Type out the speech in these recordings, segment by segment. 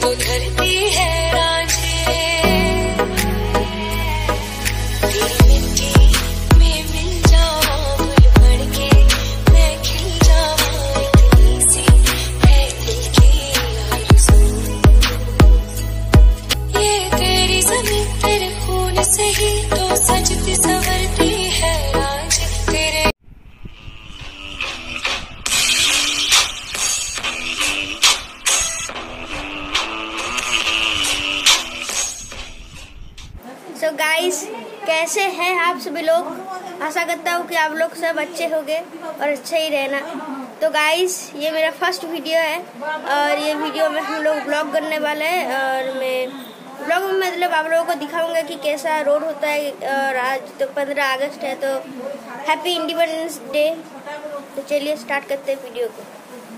तो धरती है रांझे, तेरी मिट्टी में मिल जाऊं, फूल बढ़ के मैं खिल जाऊं, इतनी सी है दिल की आरज़ू। ये तेरी ज़मीं तेरे खून से ही तो सजती संवरती है रांझे, तेरे सो गाइस, कैसे हैं आप सभी लोग। आशा करता हूँ कि आप लोग सब अच्छे होंगे और अच्छे ही रहना। तो गाइस, ये मेरा फर्स्ट वीडियो है और ये वीडियो में हम लोग ब्लॉग करने वाले हैं और मैं ब्लॉग में मतलब आप लोगों को दिखाऊंगा कि कैसा रोड होता है। और आज तो 15 अगस्त है, तो हैप्पी इंडिपेंडेंस डे। तो चलिए स्टार्ट करते हैं वीडियो को।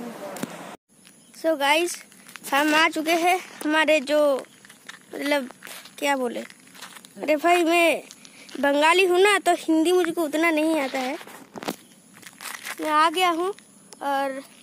सो गाइस, हम आ चुके हैं हमारे जो मतलब क्या बोले, अरे भाई मैं बंगाली हूँ ना, तो हिंदी मुझको उतना नहीं आता है। मैं आ गया हूँ और